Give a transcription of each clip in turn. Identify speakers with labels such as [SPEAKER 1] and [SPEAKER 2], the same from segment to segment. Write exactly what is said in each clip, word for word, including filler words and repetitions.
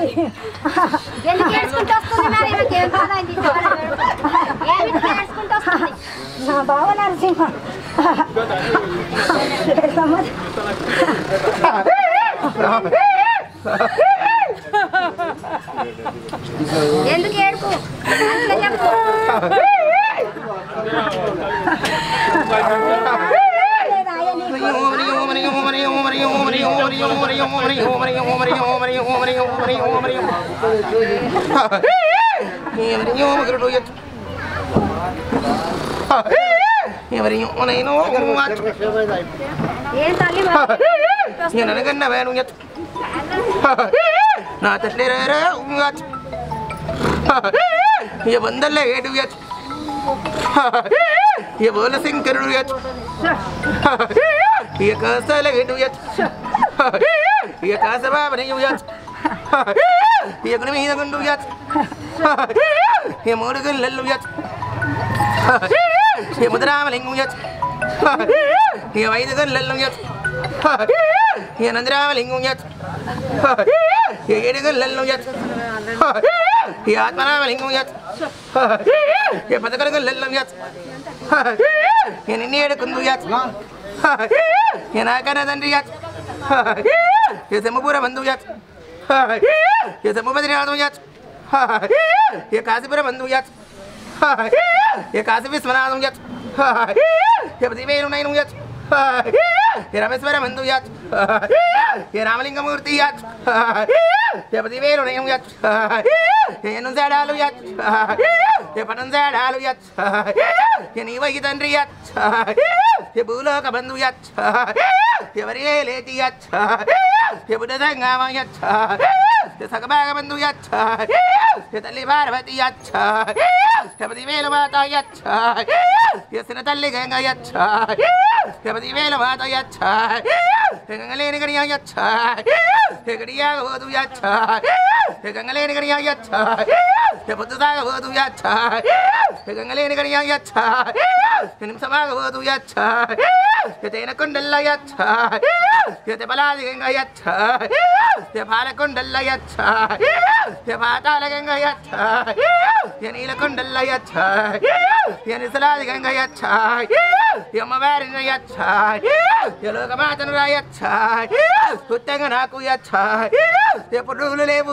[SPEAKER 1] ఎందుకు ఏడ్చుకుంటూ వస్తుంది మరి ఏం కాదండి ఏమి ఏడ్చుకుంటూ వస్తుంది
[SPEAKER 2] నా బావ నరసింహ
[SPEAKER 1] ఎందుకు ఏడుపు అట్లా చెప్పు ఏం తల్లి
[SPEAKER 3] ನನಗನ್ನ ಬೇನು ನಾ ತಟ್ಲೇರ ये बंदल हेडू ये बोल सिंह करू ये कासल हेडू ये कासबा बने ये गुण में गुंडू ये मोड़गन लल्लू ये मुद्राम लिंगू ये वैदगन लल्लू ये नंदराम लिंगू ये एडगन लल्लू ये आत्मनाम लिंगू ये पदकरगन लल्लू ये निन्नेड कुंदू ये नाकन दंड्री ये समपुर बंधु ये समुद्री ये काशीपुर बंधु ये काशी विश्वनाथ ये पतिवेणु नैनु ये रामेश्वर बंधु ये रामलिंग मूर्ति ये पतिवेणु नैनु ये नुंजाडालु ये पनंजाडालु ये नीवगी तंड्री ये भूलोक बंधु ये वरिये लेति ये बुद्धंगाम ये सगभाग बंधु ये तल्ली पार्वती ये पतिवेणु माता ये सिन तल्ली गंगा ये पतिवेणु माता ये गंगलेनि गणिया ये गड़िया होदु ये गंगलेनि गणिया ये बुद्धसाग होदु ये गंगलेनि गणिया ये निमसमाग होदु ये तेन कुंडल ये बलादि गंगा ये बालकुंडल ये पाताल गंगा ये नीलकुंडल ये निसलादि गंगा ये अम्मवारि ये लोकमातनु उत्तंग नाकु ये पुरुगुलु लेवु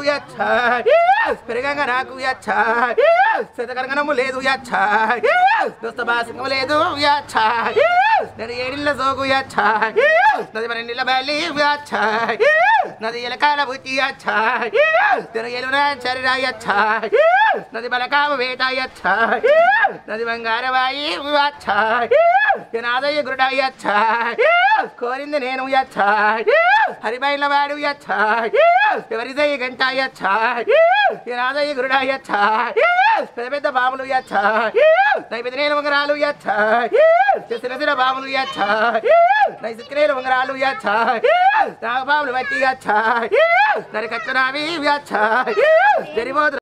[SPEAKER 3] పెరగంగ నాకు యచ్చా శతకరంగనము లేదు యచ్చా దోస్తబాసింగము లేదు యచ్చా నది ఏడిల్ల సోగు యచ్చా నది పన్నెండిల్ల బలి యచ్చా నది ఎలకాల బుద్ధి యచ్చా తెర ఎలున చరిరా యచ్చా నది బలకాము వేట యచ్చా నది బంగారవాయి యచ్చా నాదయ్య గురుడ యచ్చా కోరింది నేను యచ్చా హరిబైల వాడు యచ్చా ఎవరిదయ్య గంట యచ్చా నాదయ్య గురుడ యచ్చా పెద్ద పెద్ద బాములు యచ్చా నైపెదినేలు వంగరాలు యచ్చా చిన్న చిన్న బాములు యచ్చా నై సిక్కినేలు వంగరాలు యచ్చా నాగ బాములు బట్టి యచ్చా నరి కచ్చరావి యచ్చా జరిపోదు